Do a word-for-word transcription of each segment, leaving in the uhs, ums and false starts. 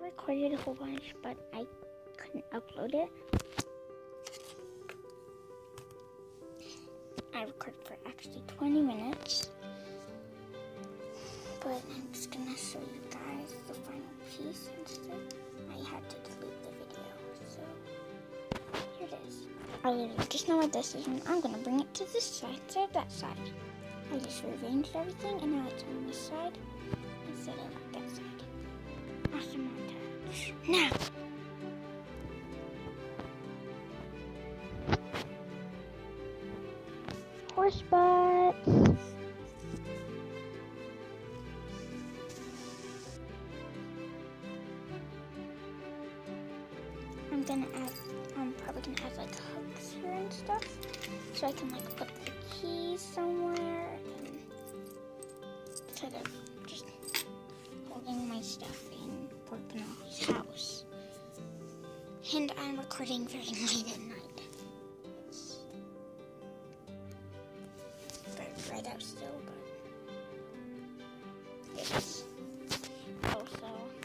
recorded a whole bunch, but I couldn't upload it. I recorded for actually twenty minutes, but I'm just gonna show you guys the final piece instead. I had to delete the video, so here it is. I literally just know what this is, and I'm gonna bring it to this side instead of that side. I just rearranged everything, and now it's on this side instead of that side. Awesome montage. Now! Horse butts! I'm gonna add, I'm probably gonna add like hooks here and stuff, so I can like put the keys somewhere and instead of just holding my stuff in Portnoy's house. And I'm recording very late at night. It's very bright out still, but it's also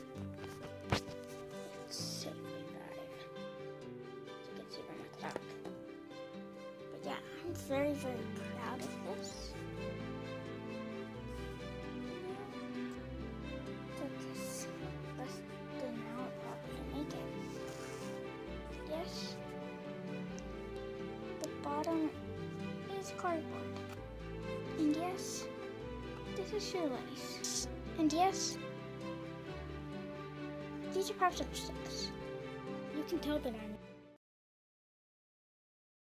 it's seven forty-five. You can see by my clock. But yeah, I'm very, very proud of this. Took this less than an hour probably to make it. Yes, the bottom is cardboard. And yes, this is shoelace. And yes, these are popsicle sticks. You can tell that I'm